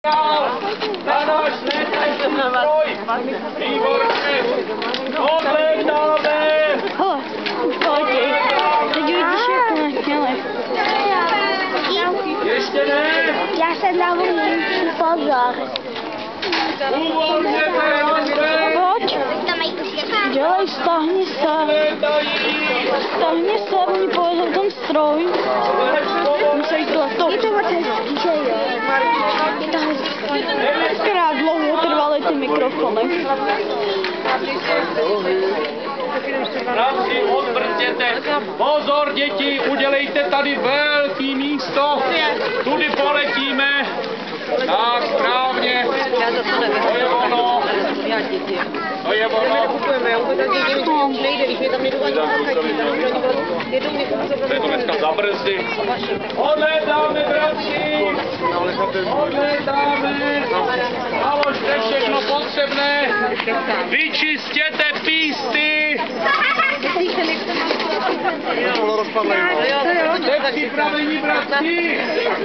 Na náš létající stroj! Výborně! Odlétáme! Hele, už poletí. Teď vidíš, jak to nechtěli. Ještě ne! Já jsem dal největší pozor. Uvolněte ruce! Pojď. Dělej, stáhni se. Stáhni se, oni pojedou ten stroj. Musí to. Je to moc hezký, že jo? Je to hezký. Krát dlouho trvaly ty mikrofony. Chlapci, odbrzděte! Pozor, děti, udělejte tady velký místo. Tudy poletíme. Tak, správně. To je ono. To je ono. Je to dneska za brzy. Odlétáme, bratři. Odlétáme. Naložte všechno potřebné. Vyčistěte písty. Jste připraveni, bratři?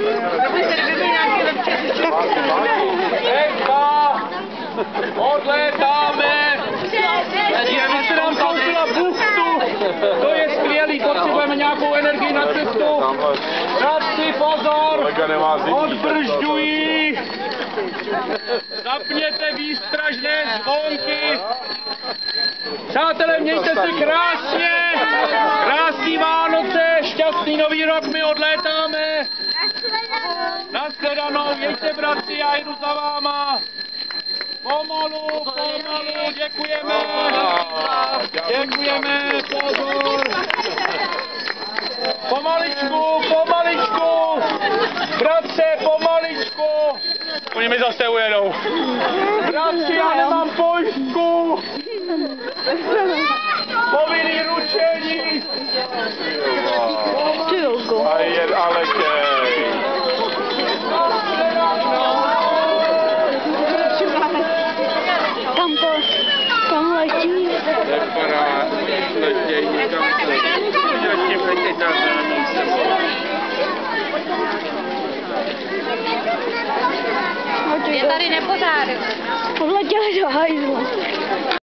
Eva, odlétáme. Vy se nám koupila buchtu. To je skvělý, potřebujeme nějakou energii na cestu. Bratři, pozor, odbržďují. Zapněte výstražné zvonky. Přátelé, mějte se krásně. Krásný Vánoce, šťastný nový rok, my odlétáme. Nashledanou, jeďte, bratři, já jdu za váma. Pomalu, děkujeme. Děkujeme, pozor. Pomaličku. Bratře, pomaličku. Oni mi zase ujedou. Bratři, já nemám pojistku. Povinný ručení. Stylko. A je Alekej. Tam letí. Nevypadá, letějí někam. Je tady nepořádek. Odletěli do hajzlu.